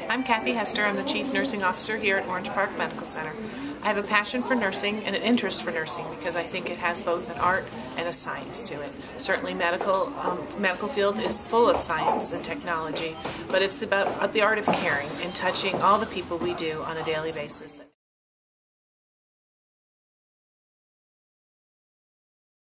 I'm Kathy Hester. I'm the Chief Nursing Officer here at Orange Park Medical Center. I have a passion for nursing and an interest for nursing because I think it has both an art and a science to it. Certainly medical field is full of science and technology, but it's about the art of caring and touching all the people we do on a daily basis.